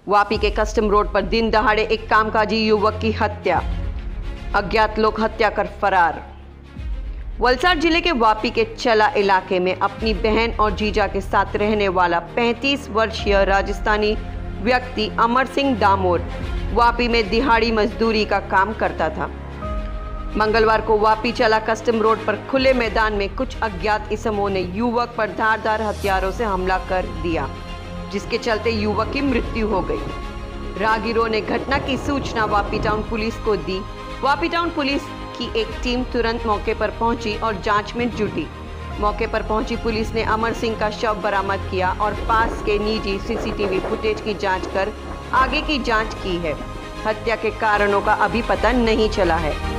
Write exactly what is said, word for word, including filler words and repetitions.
वापी के custom road पर दिन दहाड़े एक कामकाजी युवक की हत्या, अज्ञात लोग हत्या कर फरार। वलसाड जिले के वापी के चला इलाके में अपनी बहन और जीजा के साथ रहने वाला पैंतीस वर्षीय राजस्थानी व्यक्ति अमर सिंह दामोर वापी में दिहाड़ी मजदूरी का काम करता था। मंगलवार को वापी चला कस्टम रोड पर खुले मैदान में कुछ अज्ञात इसमों ने युवक पर धारदार हथियारों से हमला कर दिया, जिसके चलते युवक की मृत्यु हो गई। राहगीरों ने घटना की सूचना वापी टाउन पुलिस को दी। वापी टाउन पुलिस की एक टीम तुरंत मौके पर पहुंची और जांच में जुटी। मौके पर पहुंची पुलिस ने अमर सिंह का शव बरामद किया और पास के निजी सीसीटीवी फुटेज की जांच कर आगे की जांच की है। हत्या के कारणों का अभी पता नहीं चला है।